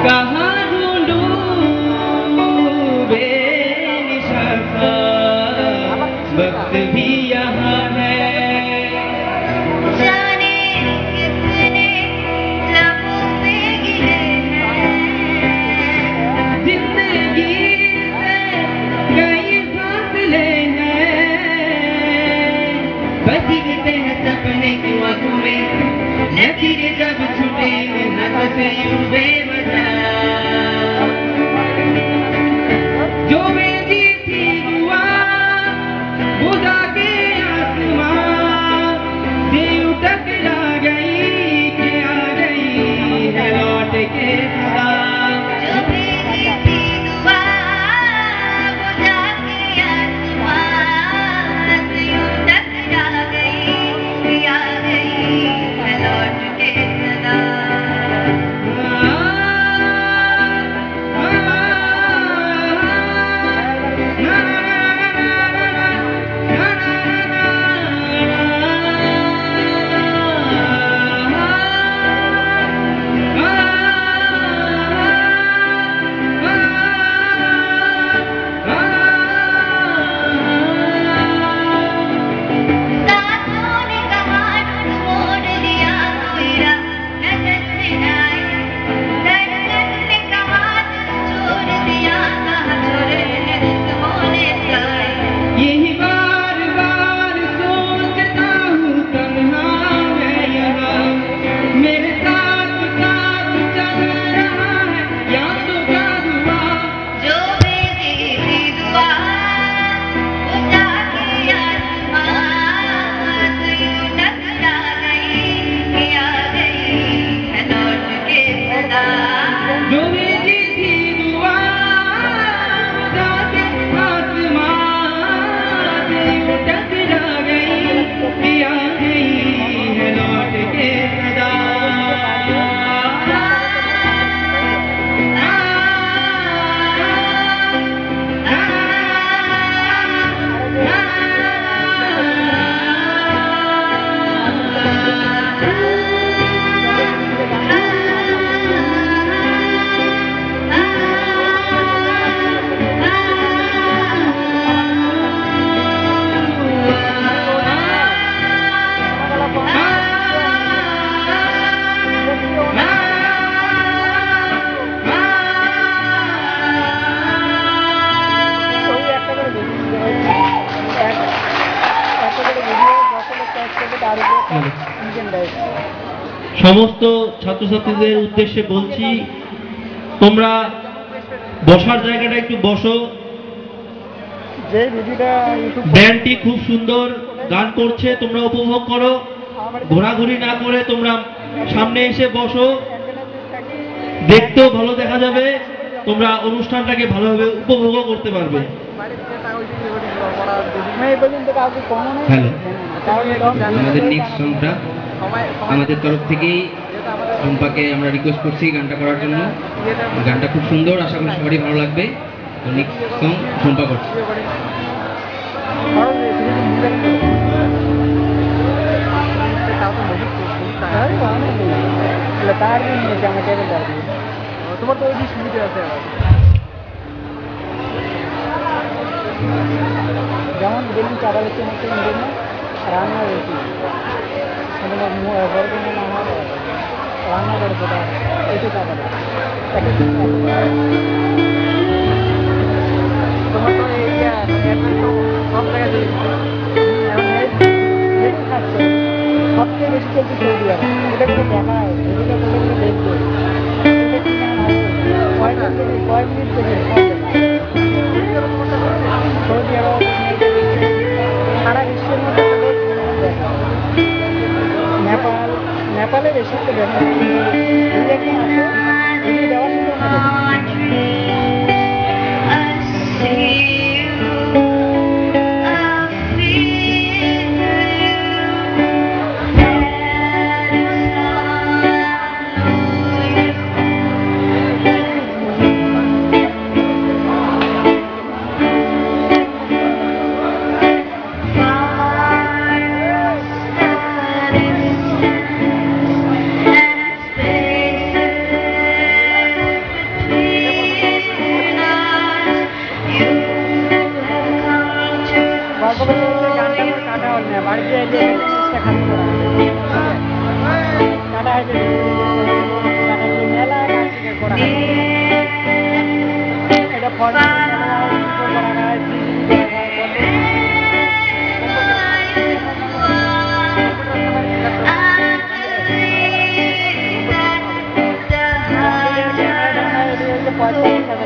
कहाँ ढूंढूं बेनिशफ़ा, वक्त भी यहाँ है। जाने कितने लबों पे गिरे हैं, जिंदगी से कई फासले हैं, बजते हैं सपने की आँखों में, लकीरें जब छूटे हाथ से यूं बेवजह। जो मेरी थी दुआ खुदा के आसमां से टकरा गई कि आ गई है लौट के सदा। जो मेरी थी दुआ वो जाके आसमां से यूं टकरा गई कि आ गई है लौट के सदा। साथों ने कहा मोड़ लिया मेरा नजर में आए, धड़कन ने कहा छोड़ दिया, कहा छोड़ने होने जाए। यही बार बार सोचता हूँ तन्हा है यहाँ, मेरे साथ साथ चल रहा है या तो क्या हुआ। जो मेरी थी दुआ वो जाके आसमां से यूं टकरा गई कि आ गई है लौट के सदा। जो मेरी थी दुआ जाके आसमां से यूं टकरा गई कि आ गई है लौट के सदा। সমস্ত ছাত্রছাত্রীদের উদ্দেশ্যে বলছি, তোমরা বসার জায়গাটা একটু বসো। ব্যান্ডটি খুব সুন্দর গান করছে, তোমরা উপভোগ করো। ঘোরাঘুরি না করে তোমরা সামনে এসে বসো, দেখতেও ভালো দেখা যাবে, তোমরা অনুষ্ঠানটাকে ভালোভাবে উপভোগ করতে পারবে। হ্যালো, আমাদের নেক্সট সংটা আমাদের তরফ থেকেই টুম্পাকে আমরা রিকোয়েস্ট করছি গানটা করার জন্য। গানটা খুব সুন্দর, আশা করি সবারই ভালো লাগবে। তো নেক্সট সং টুম্পা করছে। তোমার তো ওই সুবিধা আছে, যেমন দেখুন চারা হচ্ছে মতো রান্না রয়েছে আমার রান্না করে সেটা এসে টাকা তোমার তো সব জায়গায় সবচেয়ে বেশি চলছে সৌদি আরব। এটা কিন্তু দেখায়, এটা বলে দেখবে কয়েক মিনিট থেকে সৌদি আরব সারা বিশ্বের মধ্যে নেপালে বেশি একটা দেখা একদম আছে দেওয়ার পয়সা